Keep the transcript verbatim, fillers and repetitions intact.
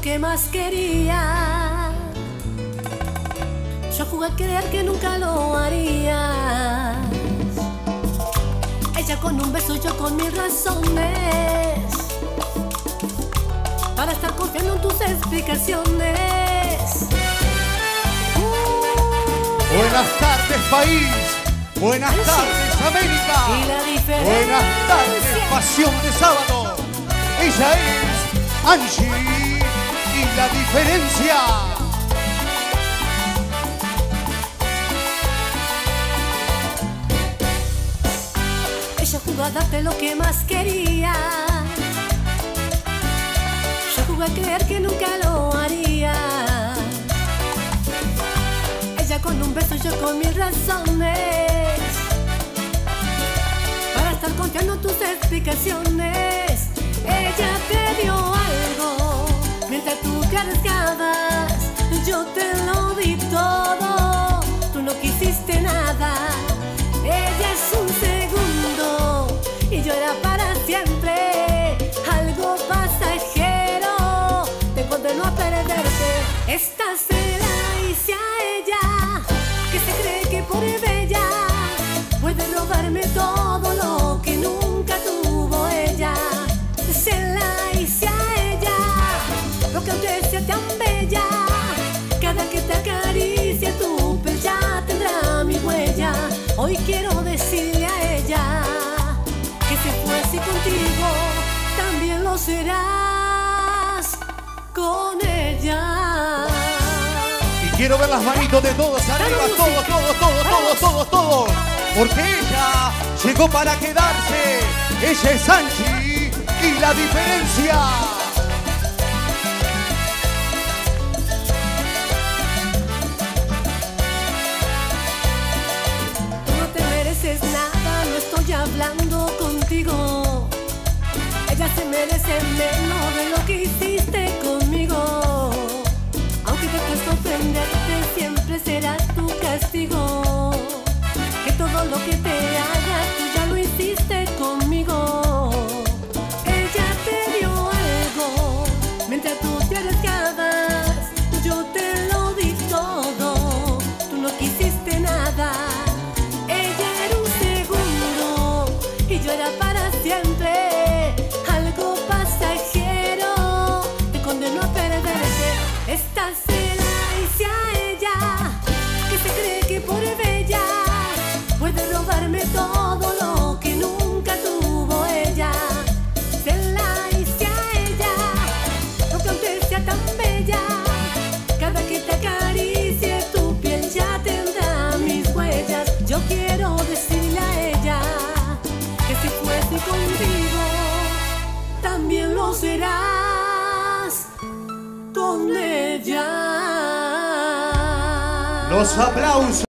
que más quería. Yo jugué a creer que nunca lo harías. Ella con un beso, yo con mis razones para estar confiando en tus explicaciones. uh, Buenas tardes, país. Buenas tardes, América. Y la diferencia. Buenas tardes, pasión de sábado. Ella es Angie y la diferencia. Ella jugó a darte lo que más quería. Yo jugué a creer que nunca lo haría. Ella con un beso, yo con mis razones para estar confiando en tus explicaciones. Ella te dio algo mientras tú te arriesgabas. Yo te lo di todo, tú no quisiste nada. Ella es un segundo y yo era para siempre. Algo pasajero te condenó a perderte. Esta se la hice a ella, que se cree que por bella puede robarme todo lo que nunca tuvo ella. Se la hice a ella, porque aunque sea tan bella, cada que te acaricie tu piel ya tendrá mi huella. Hoy quiero decirle a ella que si fue así contigo, también lo serás con ella. Y quiero ver las manitos de todos arriba, todos, todos, todos, todos, todos, todos. Porque ella llegó para quedarse. Ella es Angie y la diferencia. Nada, no estoy hablando contigo. Ella se merece menos de lo que hiciste conmigo. Aunque te cueste ofenderte, siempre será tu castigo. Que todo lo que te haga, tú ya lo hiciste conmigo. Ella te dio algo mientras tú te arriesgabas. Yo te lo di todo, tú no quisiste nada. Y yo era para siempre. Algo pasajero te condenó a perderte. Esta se la hice a ella, que se cree que por bella puede robarme todo lo que nunca tuvo ella. Se la hice a ella, porque aunque sea tan bella, cada que te acaricie tu piel ya tendrá mis huellas. Yo quiero decirle a ella que si fuese contigo, también lo serás con ella. Los aplausos.